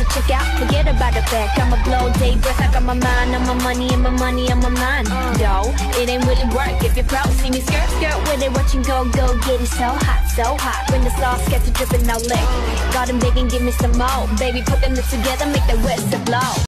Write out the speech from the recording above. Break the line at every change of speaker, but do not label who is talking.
check out, forget about the fact I'ma blow day breath. I got my mind on my money and my money on my mind. Yo, it ain't really work if you're pro. See me skirt, skirt with it, watching go, go, get it so hot, so hot. When the sauce gets to dripping, now lick. Got 'em begging, give me some more. Baby, put them lips together, make that whistle blow.